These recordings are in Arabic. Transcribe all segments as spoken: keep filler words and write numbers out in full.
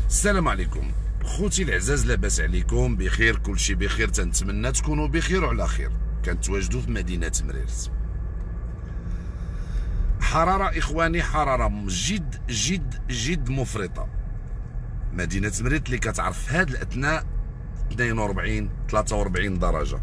السلام عليكم خوتي العزاز، لاباس عليكم؟ بخير، كلشي بخير، تنتمنى تكونوا بخير وعلى خير. كنتواجدوا في مدينه مريرت. حراره اخواني، حراره جد جد جد مفرطه. مدينه مريرت اللي كتعرف في هذا الاثناء اثنين وأربعين ثلاثة وأربعين درجه،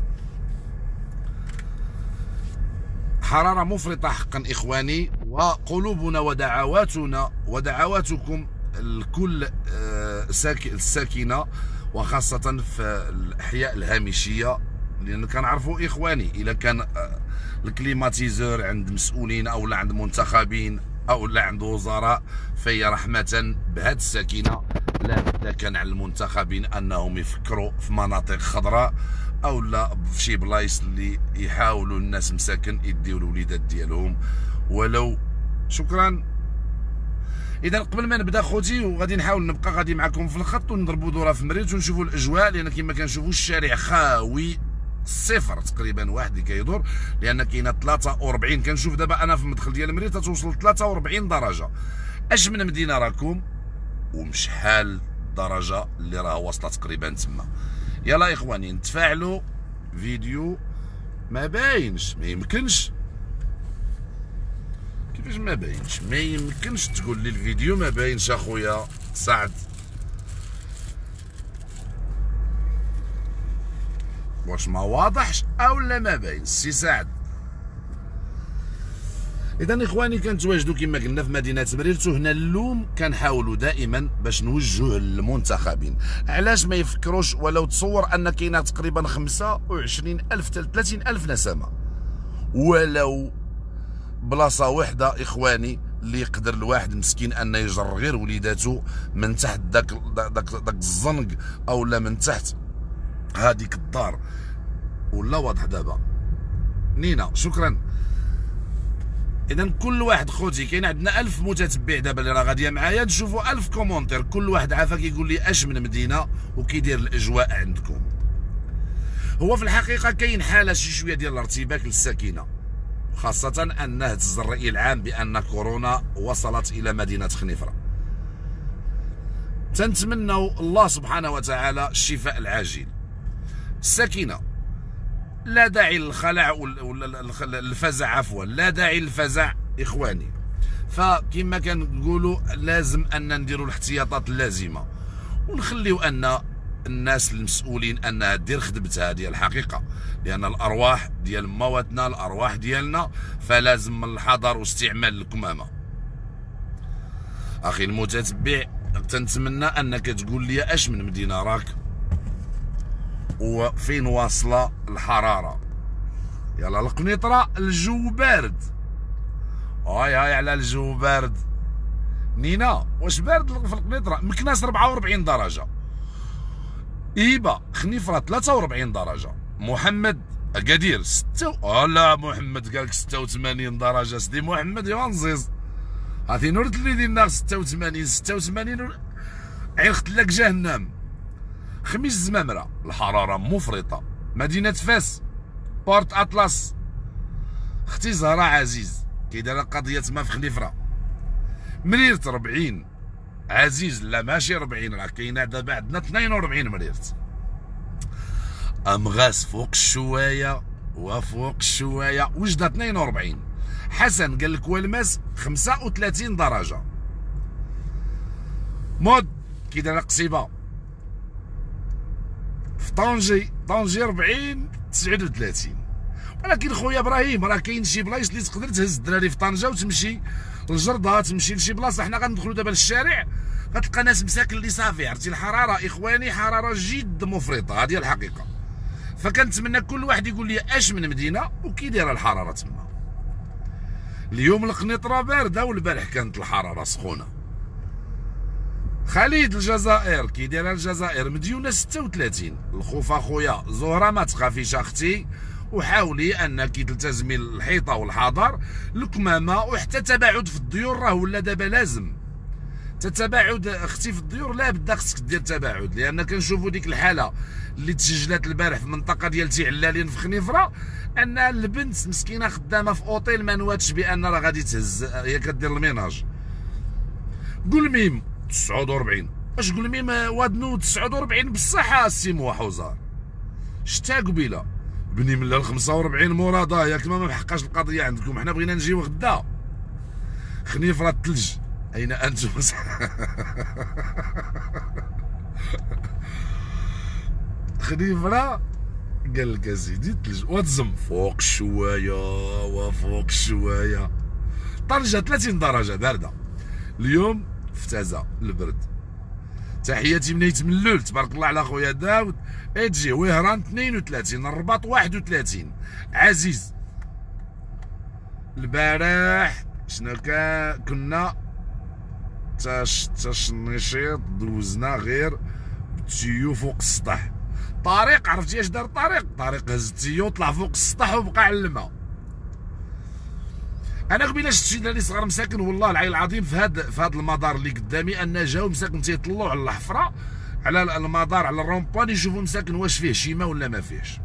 حراره مفرطه حقا اخواني. وقلوبنا ودعواتنا ودعواتكم الكل الساكنه، وخاصه في الاحياء الهامشيه، لان كنعرفوا اخواني الا كان الكليماتيزور عند مسؤولين او لا عند منتخبين او لا عند وزراء، فهي رحمه بهذه الساكنه. لا بد كان على المنتخبين انهم يفكروا في مناطق خضراء او لا في شي بلايص اللي يحاولوا الناس مساكن يديو الوليدات ديالهم ولو. شكرا. اذا قبل ما نبدا خوتي، وغادي نحاول نبقى غادي معكم في الخط ونضربوا دوره في مريرت ونشوفوا الاجواء، لان كما كنشوفوا الشارع خاوي، صفر تقريبا واحد اللي كيدور، لان كاينه ثلاثة وأربعين. كنشوف دابا انا في المدخل ديال مريرت توصل ثلاثة وأربعين درجه. اش من مدينه راكم ومشحال درجه اللي راه واصله تقريبا تما. يلا اخواني نتفاعلوا. فيديو ما باينش، ما يمكنش. كيفاش ما باينش؟ ما يمكنش تقول لي الفيديو ما باينش اخويا سعد. واش ما واضحش او لا ما باينش سي سعد؟ اذا اخواني كنتواجدوا كما قلنا في مدينه مريرت، وهنا اللوم كنحاولوا دائما باش نوجهوه للمنتخبين. علاش ما يفكروش؟ ولو تصور ان كاينه تقريبا خمسة وعشرين ألف ثلاثين ألف نسمه، ولو بلاصه وحده اخواني اللي يقدر الواحد مسكين ان يجر غير وليداته من تحت داك داك داك الزنق او لا من تحت هذيك الدار. ولا واضح دابا نينا؟ شكرا. اذا كل واحد خوتي، كاين عندنا ألف متتبع دابا اللي راه غاديه معايا، نشوفوا ألف كومونتير، كل واحد عافاك كيقول لي اش من مدينه وكيدير الاجواء عندكم. هو في الحقيقه كاين حاله شي شويه ديال الارتباك للساكنه، خاصة أن هز الرأي العام بأن كورونا وصلت إلى مدينة خنيفرة. تنتمنوا الله سبحانه وتعالى الشفاء العاجل. السكينة، لا داعي للخلع والفزع، عفوا لا داعي للفزع إخواني. فكما كنقولوا لازم أن نديروا الاحتياطات اللازمة، ونخليو أن الناس المسؤولين انها دير خدمتها ديال الحقيقه، لان الارواح ديال مواتنا الارواح ديالنا، فلازم من الحذر واستعمال الكمامه. اخي المتتبع، تنتمنى انك تقول لي اش من مدينه راك وفين واصله الحراره. يلا القنيطره الجو بارد. هاي هاي على الجو بارد. نينا واش بارد في القنيطره؟ مكناس أربعة وأربعين درجه، إيبا خنيفرة ثلاثة وأربعين درجة، محمد أكادير ستة و... لا محمد قالك ستة وثمانين درجة. سيدي محمد يا نزيز هاتي نورت اللي دينا ستة وثمانين ستة وثمانين عين لك جهنم. خميس زمامرة الحرارة مفرطة. مدينة فاس بورت أطلس، اختي زهراء عزيز كيدايره قضية ما في خنيفرة. مريرت أربعين عزيز، لا ماشي أربعين، راه كاينه دابا عندنا اثنين وأربعين مريرت. امغاس فوق الشوايه وفوق الشوايه وجده اثنين وأربعين. حسن قال لك والماس خمسة وثلاثين درجه. مود كيداير قصيبه في طنجي، طنجي أربعين تسعة وثلاثين. ولكن خويا ابراهيم راه كاين شي بلايص اللي تقدر تهز الدراري في طنجه وتمشي الجرده، تمشي لشي بلاصه. حنا غندخلوا دابا للشارع غتلقى ناس مساكن اللي صافي. عرفتي الحراره اخواني حراره جد مفرطه، هذه الحقيقه. فكنتمنى كل واحد يقول لي اش من مدينه وكي دايره الحراره تما. اليوم القنيطره بارده والبارح كانت الحراره سخونه. خالد الجزائر كي دايره الجزائر مديونه ستة وثلاثين. الخوف اخويا زهره ما تخافيش اختي، وحاولي انك تلتزمي الحيطه والحذر، الكمامه، وحتى التباعد في الديور راه ولا دابا لازم. تتباعد اختي في الديور لا بد خصك دير تباعد، لان كنشوفوا ديك الحاله اللي تسجلات البارح في المنطقه ديال تعلالين في خنيفره، ان البنت مسكينه خدامه في اوتيل ما نواتش بان راه غادي تهز، هي كدير الميناج. قول ميم تسعة وأربعين واش قول ميم وادنو تسعة وأربعين بصح السي موحوزار شتا قبيله بني من ال خمسة وأربعين مراده ياك ما محقاش القضيه عندكم. حنا بغينا نجيو غدا خنيفره الثلج اين انتم؟ خنيفره قال لك اسيدي الثلج وتزم فوق الشوايه وفوق الشوايه طنجه ثلاثين درجه بارده. اليوم فتازه البرد. تحياتي من يتملول تبارك الله على خويا داود. تجي وهران اثنين وثلاثين، الرباط واحد وثلاثين. عزيز البارح شنو كان كنا تاش تاش النشيط دوزنا غير بتيو فوق السطح. طارق عرفتي اش دار طارق؟ طارق هز التيو طلع فوق السطح وبقى على الماء. انا قبيله شفت شي دراري صغار مساكن والله العلي العظيم في هاد في هاد المدار اللي قدامي ان جاو مساكن تيطلعوا على الحفره على المدار على الرومبوان يشوفوا مساكن واش فيه شي ماء ولا ما فيهش.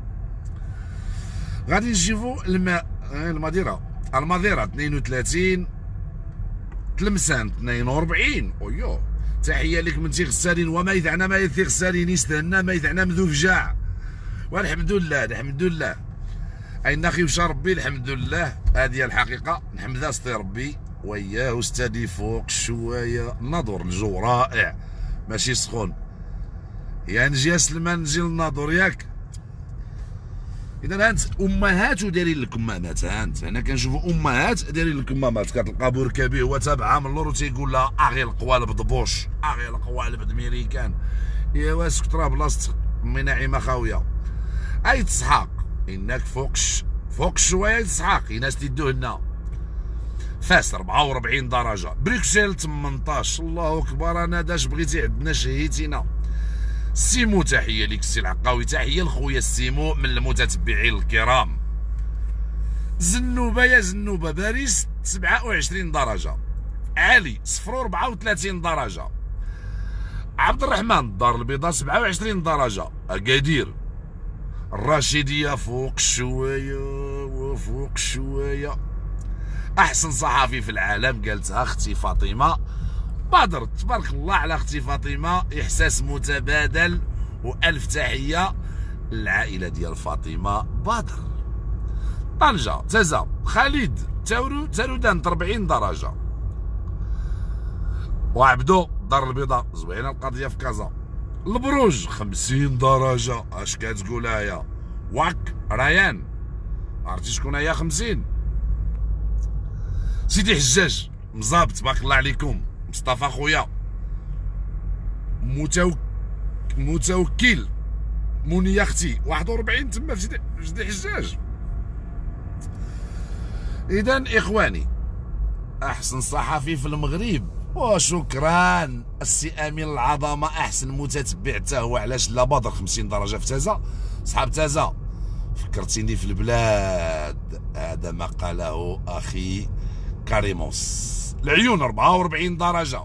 غادي نشوفوا الماء المديره المديره اثنين وثلاثين، تلمسان اثنين وأربعين. اويو تحيه لك من تيغسالين وما يذعنا ما يثيغسالين يستهنا ما يذعنا مذوب جاع. والحمد لله الحمد لله اين خيوش ربي الحمد لله. هذه الحقيقه نحمدها سطي ربي وياه استاذي فوق الشوايه. الناظور الجو رائع ماشي سخون. يا نجي سلمان نجي للناظور ياك. اذا هانت امهات ودايرين الكمامات. هانت هنا كنشوفوا امهات دايرين الكمامات. كتلقى بوركبي هو تابعه من اللور وتيقول لها اغي القوالب دبوش اغي القوالب دميريكان. ايوا سكت راه بلاصه امي نعيمه خاويه. اي تسحاق انك فوق ش... فوق شويه تسحاق ناس تيدوه لنا. فاس أربعة وأربعين درجه، بروكسل ثمنطاش. الله اكبر انا داش بغيتي عندنا شهيتينا. سيمو تحيه ليك السي العقاوي، تحيه لخويا السيمو من المتتبعين الكرام. زنوبه يا زنوبه باريس سبعة وعشرين درجه، علي صفر أربعة وثلاثين درجه، عبد الرحمن الدار البيضاء سبعة وعشرين درجه، اكادير الرشيديه فوق شويه وفوق شويه. احسن صحافي في العالم قالتها اختي فاطمه بدر. تبارك الله على اختي فاطمه، احساس متبادل والف تحيه للعائله ديال فاطمه بدر. طنجه تازا خالد تاورو تارودان أربعين درجه، وعبدو الدار البيضاء زوينه القضيه في كازا. البروج خمسين درجه. اش كتقول هيا واك ريان عرفتي شكون هي خمسين؟ سيدي حجاج مزابط تبارك الله عليكم. مصطفى خويا متوك... متوكل منيا اختي واحد وأربعين تما في سيدي حجاج. اذا اخواني احسن صحفي في المغرب وشكرا السي امين العظمه احسن متتبع حتى هو. علاش لا بدر خمسين درجه في تازا. صحاب تازا فكرتيني في البلاد. هذا ما قاله اخي كاريموس. العيون أربعة وأربعين درجه.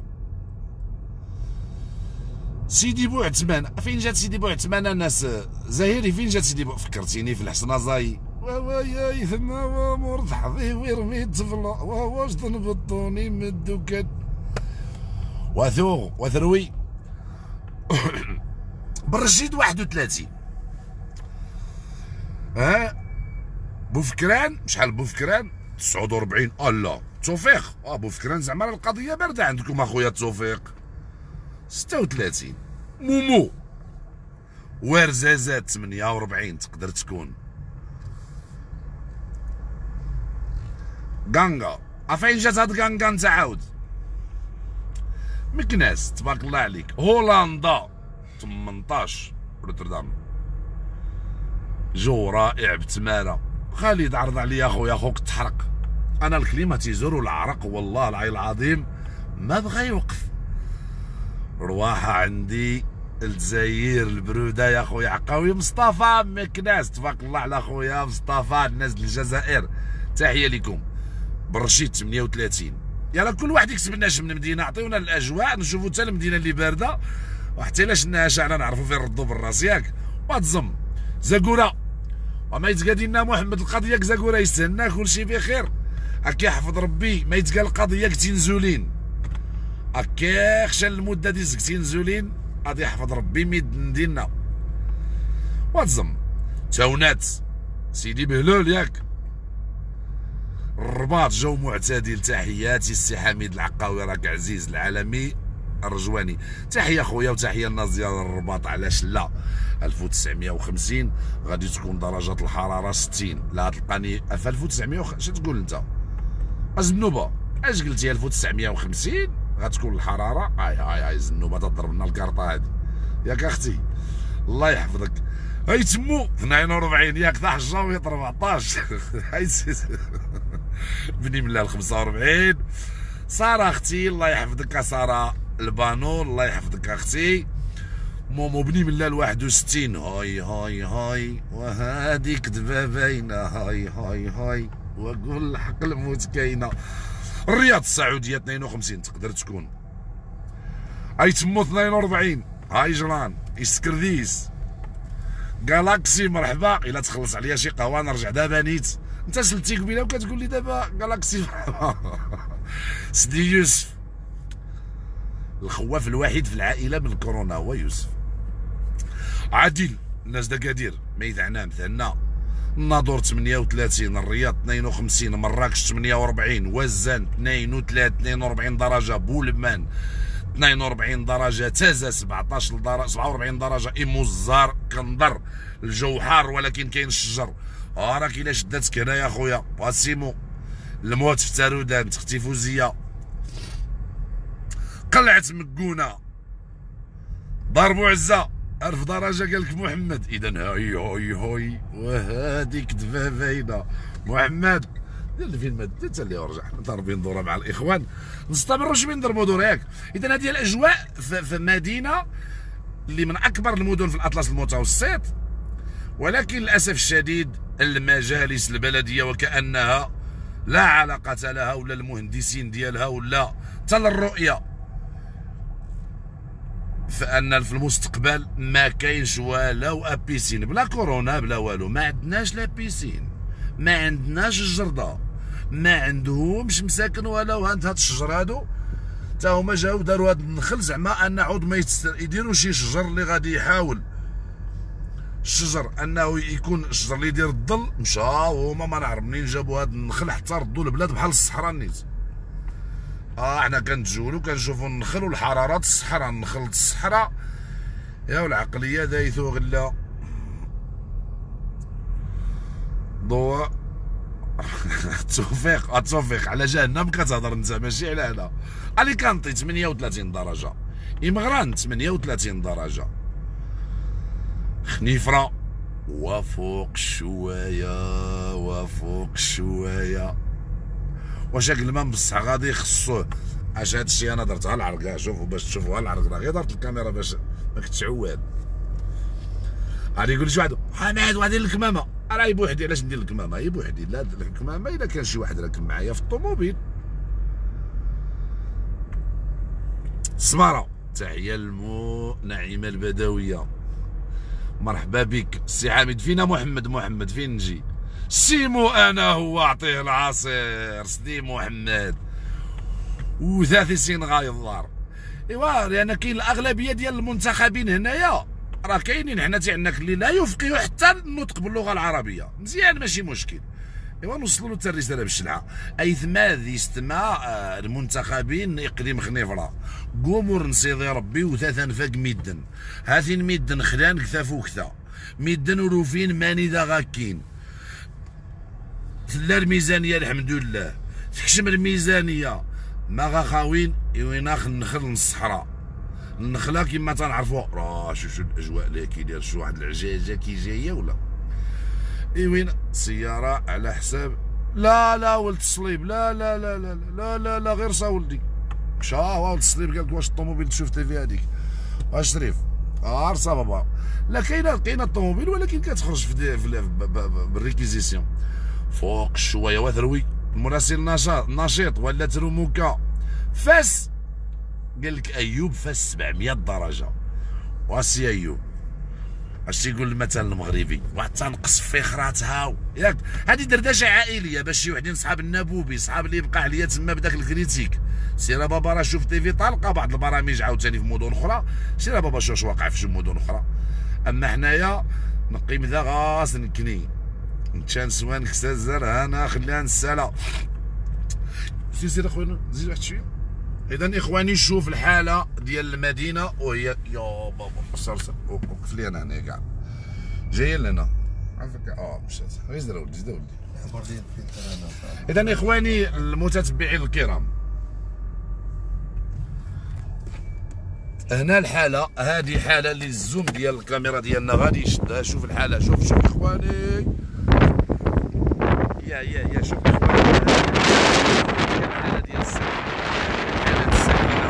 سيدي بوعثمان فين جات سيدي بوعثمان؟ الناس زاهري فين جات سيدي بو؟ فكرتيني في الحسنه زاي ويا ثم ومرض حظي ويرمي الطفله واش تنبطوني من الدكان وثوغ وثروي. بالرشيد واحد وثلاثين. ها بوفكران شحال بوفكران؟ تسعة وأربعين. الله توفيق اه بوفكران زعما القضيه بارده عندكم اخويا توفيق. ستة وثلاثين. مومو ورزازات ثمانية وأربعين تقدر تكون. غانغا افين جات هاد غانغا نتا عاود؟ مكناس تبارك الله عليك. هولندا ثمنطاش. روتردام جو رائع بتماره. خالد عرض عليا اخويا اخوك تحرق. انا الكليمه تيزور العرق والله العلي العظيم ما بغى يوقف. رواحه عندي الجزائر البروده يا خويا عقاوي. مصطفى مكناس تبارك الله على خويا مصطفى الناس الجزائر تحيه لكم. بالرشيد ثمانية وثلاثين. يلا كل واحد يكتب لنا من مدينه عطيونا الاجواء نشوفوا حتى المدينه اللي بارده وحتى الا شناها شعله نعرفوا فين نردوا بالراس ياك. وتزم زاكوره وما يتقال لنا محمد القضيه زاكوره يستنى كل شيء بخير. هكا يحفظ ربي ما يتقال القضيه تنزولين. هكا خشى المده ديال زكتين زولين غادي يحفظ ربي ميد ديالنا واتزم تاونات سيدي بهلول ياك الرباط جو معتدل. تحياتي السي حميد العقاوي راك عزيز العالمي الرجواني. تحيه خويا وتحيه للناس ديال الرباط. علاش لا؟ ألف وتسعمية وخمسين غادي تكون درجه الحراره ستين. لا تلقاني في ألف وتسعمية وخ... اش تقول انت الزنوبه؟ اش قلتي ألف وتسعمية وخمسين غتكون الحراره؟ هاي هاي هاي الزنوبه تضرب لنا الكارطه هادي ياك اختي الله يحفظك. هاي تمو اثنين وأربعين ياك ذا حجاويط أربعطاش هاي بني ملال خمسة وأربعين. ساره اختي الله يحفظك ساره البانور الله يحفظك اختي. مومو بني ملال واحد وستين. هاي هاي هاي وهاديك دبابينه هاي هاي هاي وقول الحق الموت كاينه. الرياض السعوديه اثنين وخمسين تقدر تكون. هاي تمو اثنين وأربعين. هاي جران اسكرديس جالاكسي مرحبا. الا تخلص عليا شي قهوه نرجع دابا نيت. انت سلتي قبيله وكتقول لي دابا جالاكسي مرحبا. سيدي يوسف الخواف الوحيد في العائله من الكورونا هو يوسف. عادل الناس دكادير ميت عنام ثنا. الناظور ثمانية وثلاثين. الرياض اثنين وخمسين. مراكش ثمانية وأربعين. وزان اثنين وثلاثين اثنين وأربعين درجه. بولمان اثنين وأربعين درجه. تازا سبعطاش درجه سبعة وأربعين درجه. إيموزار كنضر الجو حار ولكن كاين الشجر. ها راك الا شداتك هنا يا خويا باسيمو الموت في تارودان تختي فوزيه قلعت مكونه ضربوا عزه ألف درجه قال لك محمد. اذا هاي هاي هاي وهاديك دبابينه محمد دير الفيلم انت اللي ورجع ضاربين دوره مع الاخوان نستمروا شويه نضربوا دور ياك. اذا هذه الاجواء في مدينه اللي من اكبر المدن في الاطلس المتوسط ولكن للاسف الشديد المجالس البلديه وكانها لا علاقه لها ولا المهندسين ديالها ولا حتى للرؤيه فان في المستقبل ما كاينش والو ابيسين بلا كورونا بلا والو. ما عندناش لا بيسين ما عندناش الجرده ما عندهمش مساكن والو. هاد الشجر هادو تا هما جاو داروا هاد النخل زعما ان عود ما يتستر يديروا شي شجر اللي غادي يحاول الشجر انه يكون الشجر اللي يدير الظل. مشاو هما ما نعرف منين جابوا هاد النخل حتى ردوا البلاد بحال الصحراء نيت. اه حنا كنتجولو كنشوفو النخل والحرارات الصحراء النخل الصحراء يا والعقليه دايثو غلا ضوء التوفيق التوفيق على جهنم كتهضر انت ماشي على هنا. اليكانتي ثمانية وثلاثين درجه. إمغران ثمانية وثلاثين درجه. خنيفره وفوق شويه وفوق شويه. واش هاك الماء بصح غادي يخصوه؟ اش هاد الشيء انا درتها العرق شوفوا باش تشوفوها العرق راه غير درت الكاميرا باش ما كتعواد. غادي يقول شي واحد حماد وغادي الكمامه راه بوحدي. علاش ندير الكمامه؟ هي بوحدي. لا الكمامه الا كان شي واحد راكب معايا في الطوموبيل. سماره تحيه للمو نعيمه البدويه مرحبا بك سي حامد. فينا محمد؟ محمد فين نجي؟ سيمو انا هو اعطيه العصير سيدي محمد وثلاثين سين غاية الدار. ايوا لان كاين الاغلبيه ديال المنتخبين هنايا راه كاينين. حنا تيعندنا اللي لا يفقهوا حتى النطق باللغه العربيه مزيان ماشي مشكل. ايوا نوصلوا له حتى الرساله بالشلعه. ايثما ذي استماع المنتخبين اقليم خنيفره قوموا نسيدي ربي وثلاثه نفاق ميدن هاثين ميدن خلان كثا وكثا ميدن وروفين ماني ذا غاكين ثلا الميزانيه الحمد لله تكشم الميزانيه ما غاخاوين ويناخ النخل من الصحراء. النخله كما تنعرفوا راه شوف شو الاجواء اللي كيدير شي واحد العجاجه كي جايه ولا اي وين سياره على حساب لا لا ولد الصليب لا لا لا لا لا لا, لا غير صا ولدي مشى ولد الصليب قال لك واش الطوموبيل شفتي فيها هذيك واش شريف اه رصا بابا. لا كاينه كاينه الطوموبيل ولكن كتخرج في, في بالريكيزيسيون فوق شويه وثروي مراسل نشاط نشيط ولا ترموكا فاس قال لك ايوب فاس سبعمية درجه واسي ايوب اش تيقول المثل المغربي، واحد تنقص في خراتها ياك. هذه دردشه عائليه باش شي وحدين صحاب النبوبي، صحاب اللي بقى عليا تما بداك الكريتيك. سير بابا راه شوف تيفي طالقه بعض البرامج عاوتاني في مدن اخرى، سير بابا شوف واش واقع في شي مدن اخرى. اما حنايا نقيم ذا غاس نكني نتشان سوان كسازر انا خليها نسالا. سير سير اخويا زيد واحد شويه. اذا اخواني شوف الحاله ديال المدينه وهي يا بابا صرصر وقف لي انا هنا كاع جايه لنا عافاك. اه مشات غير زيد ولدي زيد ولدي. اذا اخواني المتتبعين الكرام، هنا الحاله، هذه حاله اللي الزوم ديال الكاميرا ديالنا غادي يشدها. شوف الحاله، شوف شوف اخواني، يا يا يا شوف اخواني الحاله ديال السكينه، حاله السكينه،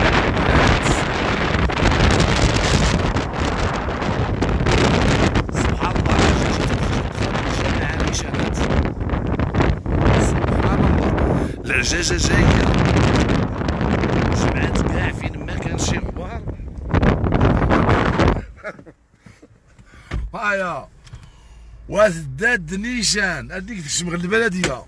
سبحان الله. الجماعه المشانات سبحان الله، العجاجه جايه جمعات كاع فين ما كان شي غبار. هايا وازداد نيشان هذيك تشمغل البلديه.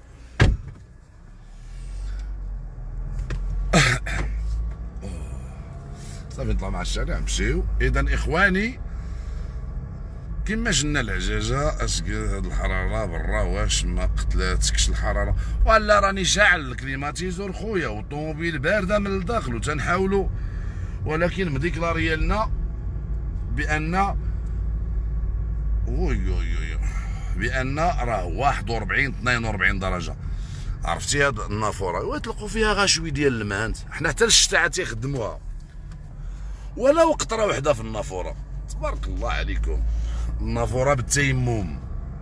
صافي نطلع مع الشارع نمشيو. اذا اخواني كما جنا العجاجه، اش هاد الحراره برا واش ما قتلاتكش الحراره؟ ولا راني شاعل الكليماتيزور خويا والطوموبيل بارده من الداخل وتنحاولوا، ولكن مديكلاري لنا بان اوي اوي اوي بان راه واحد وأربعين اثنين وأربعين درجه. عرفتي هاد النافوره وتلقوا فيها غا شويه ديال المهانت، حنا حتى الشتاء تيخدموها ولا قطره وحده في النافوره. تبارك الله عليكم، النافوره بالتيمم.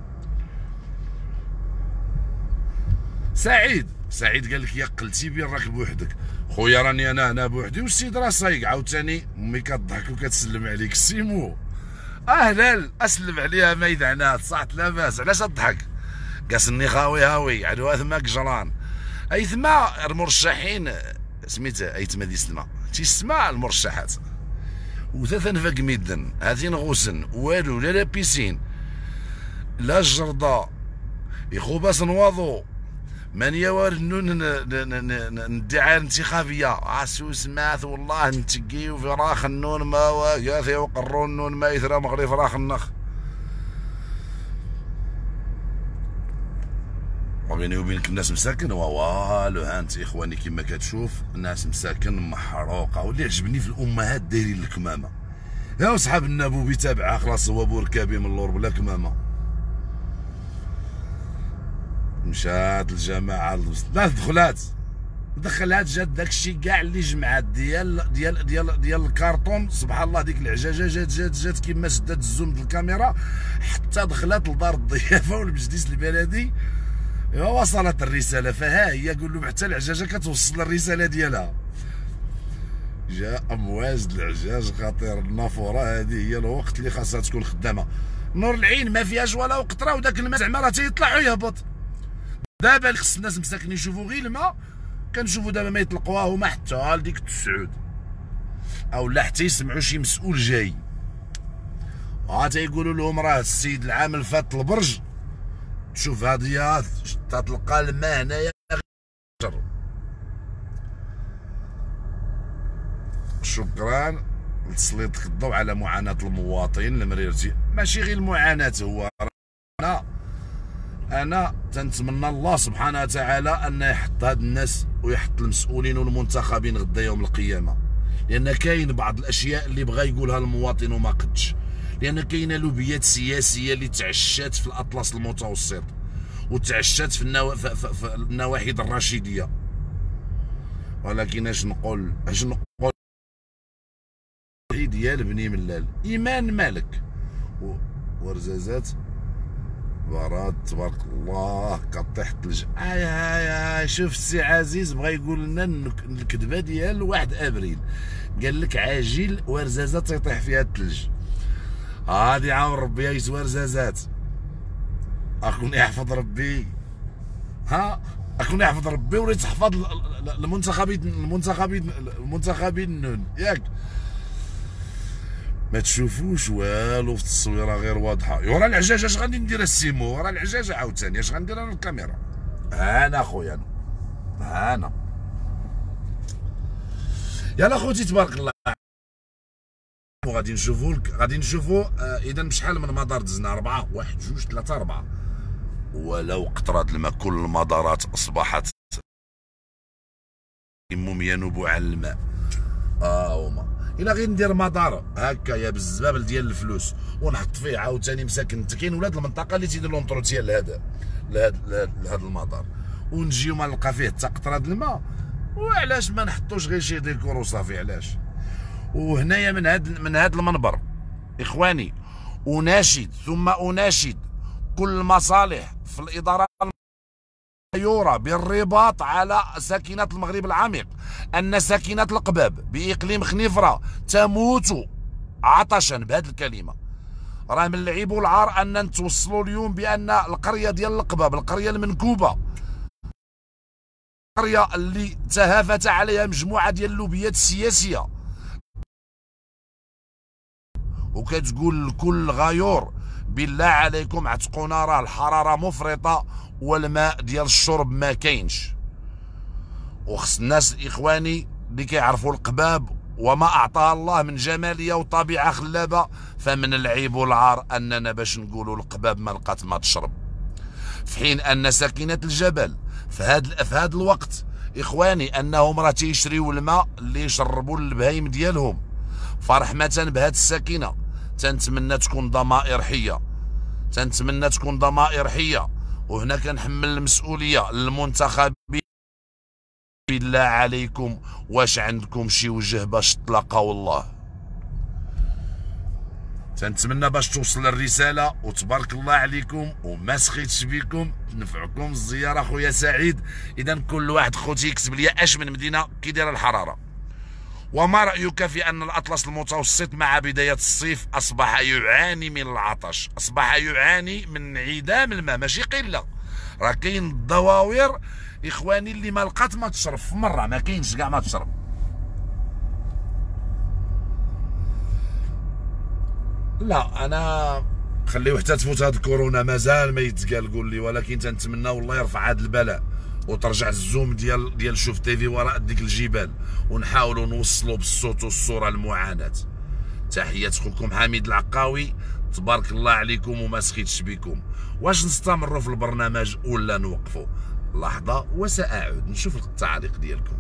سعيد سعيد قال لك يا قلتي بين راك بوحدك. خويا راني انا هنا بوحدي والسيد راه صايق. عاوتاني امي كضحك وكتسلم عليك. سيمو اهلا، اسلم عليها ميدعنات صحت لاباس. علاش تضحك؟ قاسني خاوي هاوي عدوات ما جران. ايثما المرشحين سميتها ايثما دي سلمى تيسمع المرشحات وثلاثة نفاق ميدن هاتين غوسن والو لا لا بيسين لا الجرده يخوباس نواضو من يوار نون الدعايه الانتخابيه عاسو سمعت والله نتقيو في راخ النون ما واقاثي وقرون نون ما يثرى مغري في راخ النخ. وبيني وبينك الناس مساكن والو. ها انت اخواني كما كتشوف الناس مساكن محروقه. واللي عجبني في الامهات دايرين الكمامه. يا صحاب النبوبي تابعه خلاص هو بوركابي من اللور بلا كمامه. مشات الجماعه لا دخلات دخلات جات داكشي كاع اللي جمعات ديال ديال ديال ديال الكارطون. سبحان الله ديك العجاجه جات جات جات كما سدات الزوم ديال الكاميرا حتى دخلات لدار الضيافه والمجلس البلدي. وصلت الرساله فها هي. قول له حتى العجاجه كتوصل الرساله ديالها. جاء امواج العجاج خطير. النافوره هذه هي الوقت اللي خاصها تكون خدامه. نور العين ما فيهاش ولا قطره وداك الماء زعما راه تيطلع ويهبط. دابا خص الناس مساكن يشوفوا غير الماء. كنشوفوا دابا ما يطلقوها هما حتى لديك التسعود او لا حتى يسمعوا شي مسؤول جاي. ها تيقولوا لهم راه السيد العام اللي فات البرج شوف هادي تتلقى الماء هنايا. شكرا لتسليطك الضوء على معاناة المواطن المريرتي. ماشي غير المعاناة، هو انا انا تنتمنى الله سبحانه وتعالى ان يحط هاد الناس ويحط المسؤولين والمنتخبين غدا يوم القيامه. لان كاين بعض الاشياء اللي بغى يقولها المواطن وما قدش. لان كاينه لوبيات سياسيه اللي تعشات في الاطلس المتوسط وتعشات في, النوا... في... في... في النواحي الرشيديه. ولكن اش نقول اش نقول ديال بني ملال ايمان مالك و... ورزازات براد تبارك الله كطيح الثلج. هاي هاي هاي شوف السي عزيز بغا يقول لنا الكذبه ديال واحد ابريل. قال لك عاجل ورزازه تيطيح فيها الثلج. هادي عام ربي يا ورزازات. اكون يحفظ ربي ها اكون يحفظ ربي ولي تحفظ المنتخبين المنتخبين المنتخبين النون ياك. ما تشوفوش والو في التصويره غير واضحه. ورا العجاج اش غادي ندير السيمو؟ ورا العجاج عاوتاني اش غندير انا الكاميرا؟ انا اخويا انا انا يلا خوتي تبارك الله. وغادي نشوفوا غادي نشوفوا آه اذا بشحال من مدار دزنا؟ اربعه، واحد جوج ثلاثه اربعه. ولو قطرات الماء كل المدارات اصبحت يموم ينوب على الماء. اه هما الا غير ندير مدار هكايا بالزبابل ديال الفلوس ونحط فيه عاوتاني مساكن، كاين ولاد المنطقه اللي تيدير لهم طروتيال لهذا لهذا لهذا المدار، ونجيو ما نلقى فيه حتى قطره الماء. وعلاش ما نحطوش غير شي ديكور وصافي؟ علاش؟ وهنايا من هذا من هذا المنبر اخواني اناشد ثم اناشد كل المصالح في الاداره يرى بالرباط على ساكنة المغرب العميق أن ساكنة القباب بإقليم خنيفرة تموت عطشا بهذه الكلمة. راه من العيب والعار أن نتوصلوا اليوم بأن القرية ديال القباب، القرية المنكوبة، القرية اللي تهافت عليها مجموعة ديال اللوبيات السياسية، وكتقول لكل غيور بالله عليكم عتقونا راه الحرارة مفرطة والماء ديال الشرب ما كاينش. وخص الناس اخواني اللي كيعرفوا القباب وما اعطاها الله من جماليه وطبيعه خلابه، فمن العيب والعار اننا باش نقولوا القباب ما لقات ما تشرب، في حين ان ساكنه الجبل في هذا في هذا الوقت اخواني انهم راه تيشريو الماء اللي يشربوا للبهايم ديالهم. فرحمه بهذه الساكنه تنتمنى تكون ضمائر حيه، تنتمنى تكون ضمائر حيه. وهنا كنحمل المسؤوليه للمنتخبين، بالله عليكم واش عندكم شي وجه باش تلاقاو الله؟ تنتمنى باش توصل الرساله، وتبارك الله عليكم وما سخيتش بكم، تنفعكم الزياره خويا سعيد. اذا كل واحد خوتي يكتب لي اش من مدينه كي دايره الحراره، وما رايك في ان الاطلس المتوسط مع بدايه الصيف اصبح يعاني من العطش، اصبح يعاني من انعدام الماء، ماشي قله، راه كاين الضواوير اخواني اللي ما لقات ما تشرب في مره، ما كاينش كاع ما تشرب. لا انا خليو حتى تفوت هاد الكورونا مازال ما يتقال قول لي، ولكن تنتمنى والله يرفع هاد البلاء وترجع الزوم ديال ديال شوف تيفي وراء ديك الجبال، ونحاولوا نوصلوا بالصوت والصوره المعاناه. تحيات خوكم حميد العقاوي، تبارك الله عليكم وما سخيتش بكم. واش نستمروا في البرنامج ولا نوقفوا؟ لحظه وساعود نشوف التعليق ديالكم.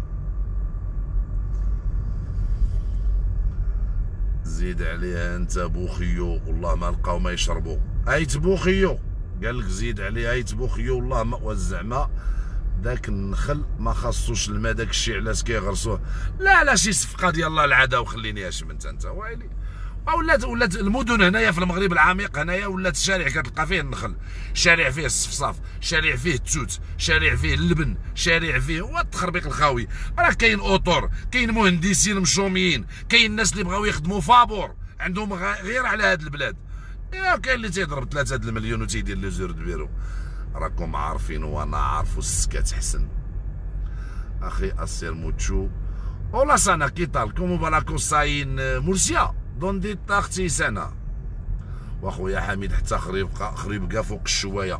زيد عليها انت بوخيو والله ما لقاو ما يشربوا. ايت بوخيو قال لك زيد عليها ايت بوخيو والله ما وزعما داك النخل ما خاصوش الماء، داك الشيء علاش كيغرسوه. لا لا شي صفقه ديال الله العاده وخليني اشمنت انت وايلي. ولات ولات المدن هنايا في المغرب العميق هنايا ولات الشارع كتلقى فيه النخل، شارع فيه الصفصاف، شارع فيه التوت، شارع فيه اللبن، شارع فيه والتخربيق الخاوي. راه كاين اوطور، كاين مهندسين مشوميين، كاين الناس اللي بغاو يخدموا فابور عندهم غير على هاد البلاد. يا كاين اللي تيضرب ثلاثة د المليون وتيدير لي زور دبيرو. راكم عارفين وانا عارف السكات حسن. اخي اسير موتشو ولا سنه كيطال كومو بالاكو ساين مرسيا دوندي طاختي سنه. واخويا حميد حتى خريب خريب كاع فوق الشوايه.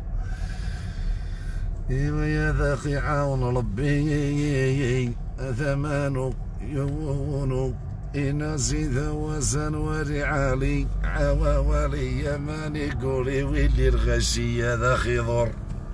ايوا يا ذاقي عاون ربي ثمانو يونو إن زيد وزن ورعالي عوا ولي ماني قولي ويلي الغشية ذا خضر.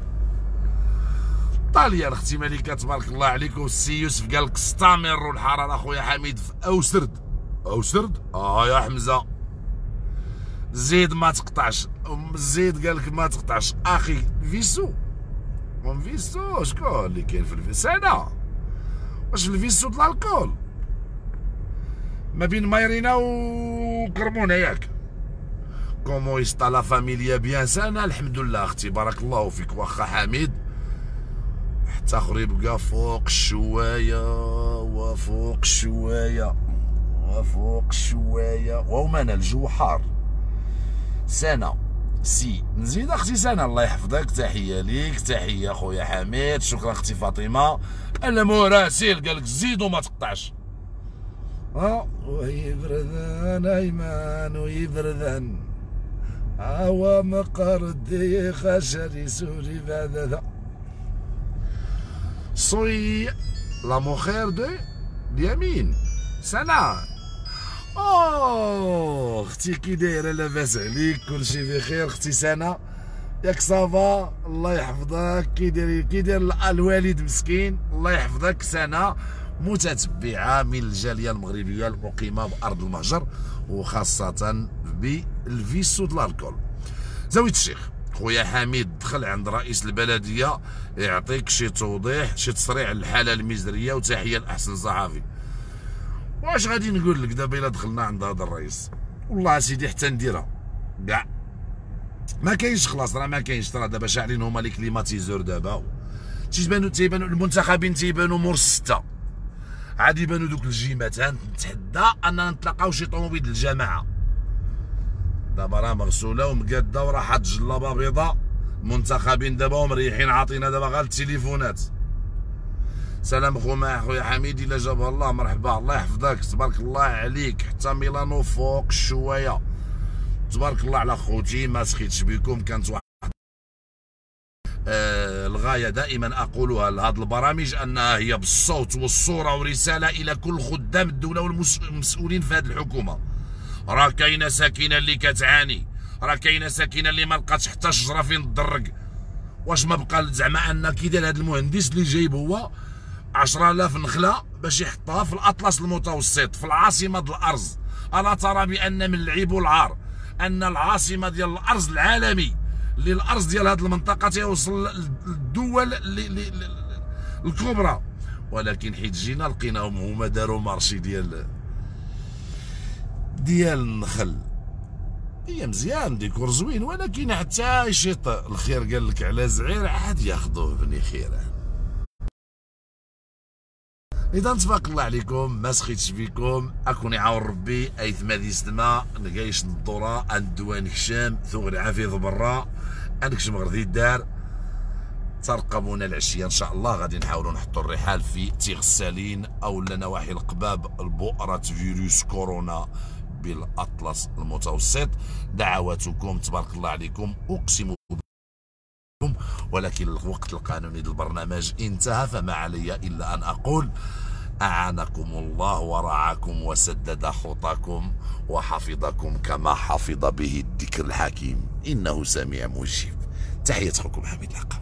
طاليان اختي ملكة تبارك الله عليكم. السي يوسف قال لك استمر الحرارة اخويا حميد في اوسرد. اوسرد اه يا حمزة زيد ما تقطعش. زيد قال لك ما تقطعش اخي. فيسو من فيسو شكون اللي كاين في الفيسو؟ انا واش في الفيسو طلع الكول ما بين مايرينا وكرمونه ياك؟ كومون يستا لا فاميليا بيان سانا الحمد لله اختي بارك الله فيك. واخا حميد حتى خريب بقى فوق الشوايه وفوق الشوايه وفوق الشوايه ومانا الجو حار. سنه سي نزيد اختي سنه الله يحفظك. تحيه ليك تحيه خويا حميد. شكرا اختي فاطمه. المراسل قال لك زيد وما تقطعش. ها ويبردان ايمان ويبردان هوا مقردي خشري سوري بعد ذا صوي لا مخير دو اليمين سنة. اوه اختي كي دايره لاباس عليك كلشي بخير اختي سنة ياك صافا الله يحفظك. كي داير كي داير الوالد مسكين الله يحفظك. سنة متتبعه من الجاليه المغربيه المقيمه بارض المهجر وخاصه بالفيسو د الكول. زاويه الشيخ خويا حميد دخل عند رئيس البلديه يعطيك شي توضيح شي تصريح للحاله المزريه وتحيه لاحسن صحافي. واش غادي نقول لك دابا الا دخلنا عند هذا الرئيس والله سيدي حتى نديرها كاع ما كاينش خلاص راه ما كاينش. راه دابا شاعلين هما لي كليماتيزور دابا تيبانوا تيبانوا المنتخبين تيبانوا مور السته عاد يبانوا دوك الجيمات. نتحدى اننا نتلاقاو شي طوموبيل الجماعه دابا راه مغسوله ومقاده وراحت جلابه بيضاء. منتخبين دابا ومريحين عاطينا دابا غير التليفونات. سلام خويا خويا حميد الا جابها الله مرحبا الله يحفظك تبارك الله عليك. حتى ميلانو فوق شويه تبارك الله على خوتي ما سخيتش بكم. كانت واحد آه الغايه دائما اقولها لهذه البرامج انها هي بالصوت والصوره ورساله الى كل خدام الدوله والمسؤولين في هذه الحكومه. راه كاينه ساكنه اللي كتعاني، راه كاينه ساكنه اللي ما لقاتش حتى شجره فين تدرج. واش ما بقى زعما ان كي داير هذا المهندس اللي جايب هو عشرة آلاف نخله باش يحطها في الاطلس المتوسط في العاصمه ديال الارز؟ الا ترى بان من العيب والعار ان العاصمه ديال الارز العالمي اللي الارز ديال هذه المنطقه تيوصل للدول الكبرى، ولكن حيت جينا لقيناهم هما داروا مارشي ديال ديال النخل. هي مزيان ديكور زوين ولكن حتى يشيط الخير قال لك على زعير عاد ياخذوه بني خيران. اذا تبارك الله عليكم ما سخيتش بكم اكون يعاون ربي ايث ما ديستما نقايش الدوره الدوان هشام ثغري عفيظ برا عندك شمغرثي الدار. ترقبونا العشيه ان شاء الله غادي نحاولوا نحطوا الرحال في تيغسالين او نواحي القباب البؤره فيروس كورونا بالاطلس المتوسط. دعواتكم تبارك الله عليكم اقسم بكم، ولكن الوقت القانوني للبرنامج انتهى فما علي الا ان اقول اعانكم الله ورعاكم وسدد خطاكم وحفظكم كما حفظ به الذكر الحكيم انه سميع مجيب. تحية اخوكم حميد العقاد.